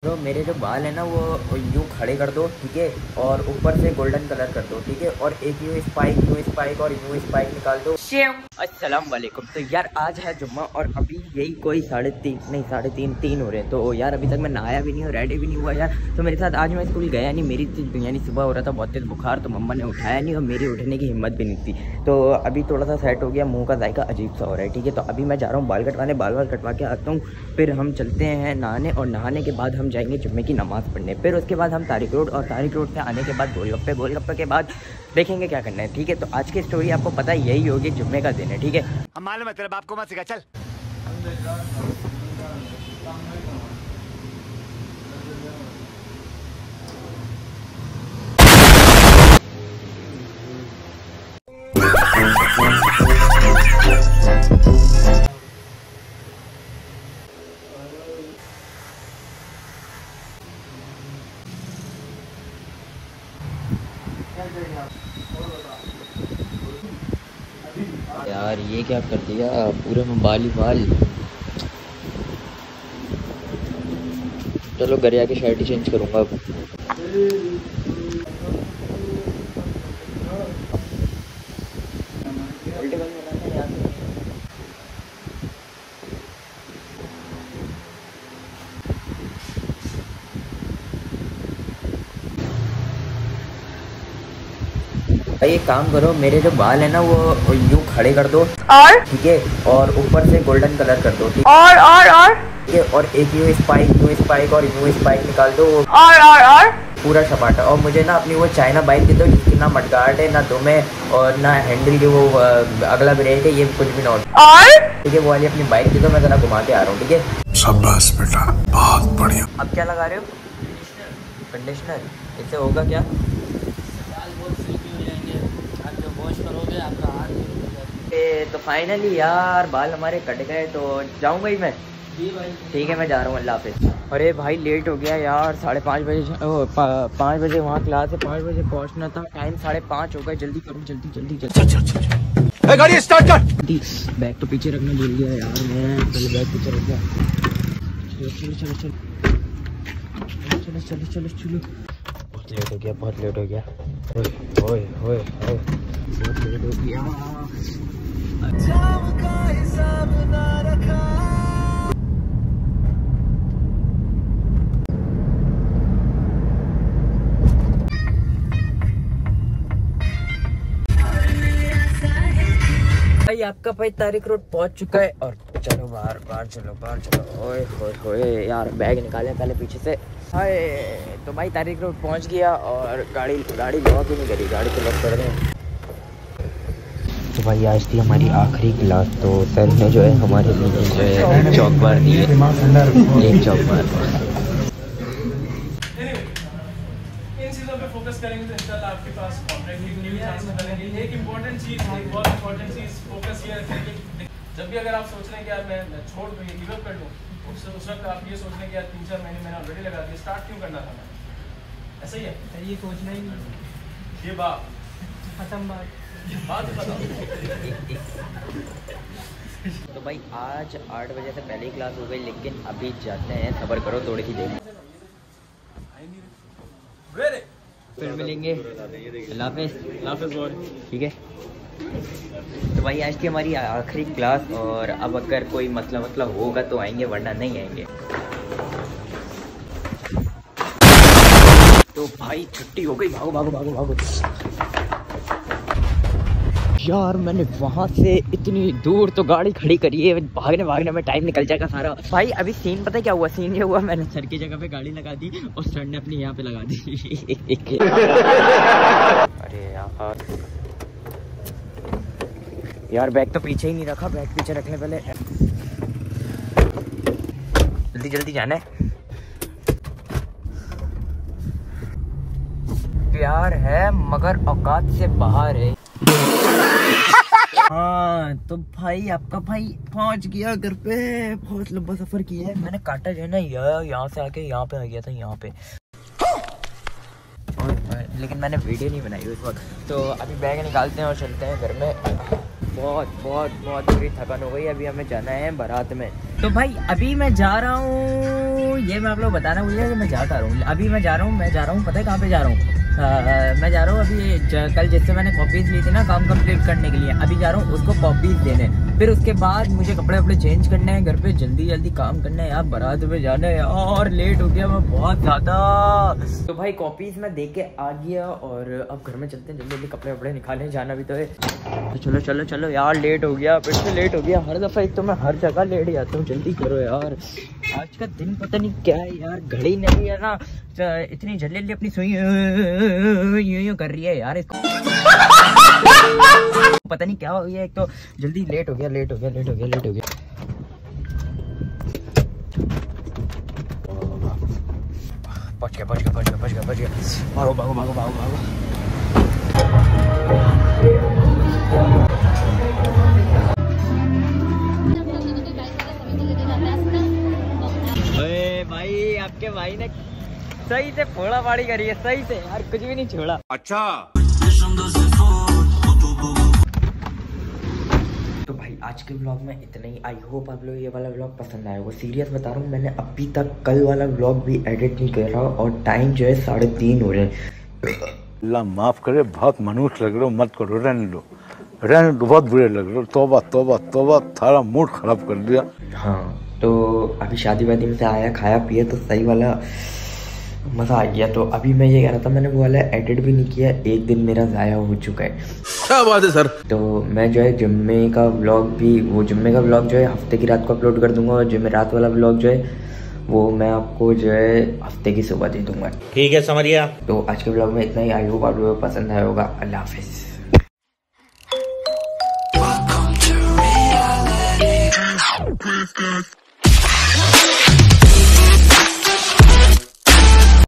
तो मेरे जो बाल है ना वो यूँ खड़े कर दो, ठीक है, और ऊपर से गोल्डन कलर कर दो, ठीक है, और एक यूँ स्पाइक और यूँ स्पाइक निकाल दो। अस्सलाम वालेकुम। तो यार आज है जुम्मा और अभी यही कोई 3:30 हो रहे हैं। तो यार अभी तक मैं नहाया भी नहीं और रेडी भी नहीं हुआ यार। तो मेरे साथ आज मैं स्कूल गया नहीं, मेरी यानी सुबह हो रहा था बहुत तेज़ बुखार, तो मम्मा ने उठाया नहीं और मेरी उठने की हिम्मत भी नहीं थी। तो अभी थोड़ा सा सेट हो गया, मुँह का जायका अजीब सा हो रहा है, ठीक है। तो अभी मैं जा रहा हूँ बाल कटवाने, बाल कटवा के आता हूँ, फिर हम चलते हैं नहाने और नहाने के बाद हम जाएंगे जुम्मे की नमाज़ पढ़ने। फिर उसके बाद हम तारिक रोड और तारिक रोड से आने के बाद गोलगप्पे के बाद देखेंगे क्या करना है, ठीक है। तो आज की स्टोरी आपको पता यही होगी, जुम्मे का दिन है, ठीक है। हम मालूम है तेरे बाप को मत सिखा, चल। यार ये क्या कर दिया, पूरे में बाल ही बाल। चलो घर आके शर्ट ही चेंज करूँगा अब। भाई एक काम करो, मेरे जो बाल है ना वो यूँ खड़े कर दो, और ठीक है, और ऊपर से गोल्डन कलर कर दो, ठीक और ठीक है, और एक यूँ स्पाइक और यूँ स्पाइक निकाल दो, और पूरा सपाटा। और मुझे ना अपनी वो चाइना बाइक दे दो जिसकी ना मडगार्ड है, ना दुम है, और ना हैंडल के वो अगला ब्रेक है, ये कुछ भी ना हो, ठीक है। वो वाली अपनी बाइक दे दो, मैं जरा घुमा के आ रहा हूँ, ठीक है। शाबाश बेटा, बहुत बढ़िया। अब क्या लगा रहे हो? कंडीशनर। इससे होगा क्या? तो फाइनली यार बाल हमारे कट गए, तो जाऊंगा ही मैं। ठीक है मैं जा रहा हूँ, अल्लाह हाफिज़। अरे भाई लेट हो गया यार, 5:30 बजे 5 बजे वहाँ क्लास है, 5 बजे पहुँचना था, टाइम 5:30 हो गए। जल्दी करो, जल्दी गाड़ी स्टार्ट कर। बैग तो पीछे रखना भूल गया यार मैं, पहले बैग पीछे रख गया। चलो बहुत लेट हो गया। ओए बहुत लेट हो गया। भाई आपका भाई तारिक रोड पहुंच चुका है और चलो बाहर चलो। ओए होए यार बैग निकाले पहले पीछे से। हाय तो भाई तारिक रोड पहुंच गया और गाड़ी लॉक ही नहीं करी, गाड़ी तो लॉक कर दें। तो भाई आज थी हमारी आखिरी क्लास, तो सर ने जो है हमारे लिए जो है चौक बार दी है, एक चौक बार। इन चीज़ों पे फोकस करेंगे तो इंशाल्लाह आपके पास कॉन्ट्रैक्ट की न्यू चांसेस बनेंगे। एक इम्पॉर्टेंट चीज़, एक बहुत इम्पॉर्टेंट चीज़ फोकस ये रखें कि जब भी अगर आप सोच रहे हैं कि यार मैं छोड़ दूँ, ये गिव अप कर लूँ, उस वक्त आप ये सोच रहे हैं कि यार 3-4 महीने मैंने ऑलरेडी लगा दिया, स्टार्ट क्यों करना था मैं? ऐसा ही है, ये सोचना ही नहीं। ये बात खत्म, बात तो भाई आज 8 बजे से पहले ही क्लास हो गई, लेकिन अभी जाते हैं, सब्र करो थोड़ी सी देर, फिर मिलेंगे। अल्लाह हाफिज़, ठीक है। तो भाई आज की हमारी आखिरी क्लास, और अब अगर कोई मसला होगा तो आएंगे, वरना नहीं आएंगे। तो भाई छुट्टी हो गई, भागो। यार मैंने वहाँ से इतनी दूर तो गाड़ी खड़ी करी है, भागने में टाइम निकल जाएगा सारा। भाई अभी सीन पता है क्या हुआ? सीन ये हुआ, मैंने सर की जगह पे गाड़ी लगा दी और सर ने अपनी यहाँ पे लगा दी। अरे यार बैग तो पीछे ही नहीं रखा, बैग पीछे रखने पहले। जल्दी जाना है। प्यार है मगर औकात से बाहर है। हाँ तो भाई आपका भाई पहुंच गया घर पे, बहुत लंबा सफर किया है मैंने। काटा जो है ना यहाँ से आके यहाँ पे आ गया था, यहाँ पे, और लेकिन मैंने वीडियो नहीं बनाई उस वक्त। तो अभी बैग निकालते हैं और चलते हैं घर में, बहुत बुरी थकान हो गई। अभी हमें जाना है बारात में। तो भाई अभी मैं जा रहा हूँ, ये मैं आप लोग बताना भूल गया कि मैं जाता रहूँ। अभी मैं जा रहा हूँ पता है कहाँ पे जा रहा हूँ? मैं जा रहा हूँ अभी कल जिससे मैंने कॉपीज ली थी ना काम कंप्लीट करने के लिए, अभी जा रहा हूँ उसको कॉपीज देने। फिर उसके बाद मुझे कपड़े चेंज करने हैं, घर पे जल्दी काम करना है यार, बारात में जाना है और लेट हो गया मैं बहुत ज़्यादा। तो भाई कॉपीज मैं दे के आ गया और अब घर में चलते हैं, जल्दी कपड़े निकालने जाना भी तो है। तो चलो यार, लेट हो गया, फिर से लेट हो गया। हर दफ़ा एक तो मैं हर जगह लेट जाता हूँ। जल्दी करो यार, आज का दिन पता नहीं क्या है यार, घड़ी नहीं है ना, इतनी जल्दी अपनी सुई यूं कर रही है यार इसको। पता नहीं क्या हो गया, एक तो जल्दी लेट हो गया। पहुंच गया। भागो। भाई आपके भाई ने सही से फोड़ा फाड़ी करी है, सही से यार, कुछ भी नहीं छोड़ा। अच्छा तो भाई आज के ब्लॉग में इतना ही। आई होप आप लोग ये वाला ब्लॉग पसंद आया होगा। सीरियस बता रहा हूँ, मैंने अभी तक कल वाला ब्लॉग भी एडिट नहीं कर रहा और टाइम जो है 3:30 हो रहे हैं। अल्लाह माफ करे, बहुत मनुष्य लग रहे हो, मत करो, रहने दो, बहुत बुरे लग रहे हो। तौबा, थारा मूड खराब कर दिया। हाँ तो अभी शादी वादी में से आया, खाया पिया तो सही वाला मज़ा आ गया। तो अभी मैं ये कह रहा था, मैंने वो वाला एडिट भी नहीं किया, एक दिन मेरा ज़ाया हो चुका है। क्या बात है सर। तो मैं जो है जुम्मे का ब्लॉग जो है हफ्ते की रात को अपलोड कर दूंगा, और जुमेरात वाला ब्लॉग जो है वो मैं आपको जो है हफ्ते की सुबह दे दूंगा। ठीक है, समझ गया। तो आज के ब्लॉग में इतना ही। आई होप आप लोगों को पसंद आया होगा। अल्लाह हाफिज़।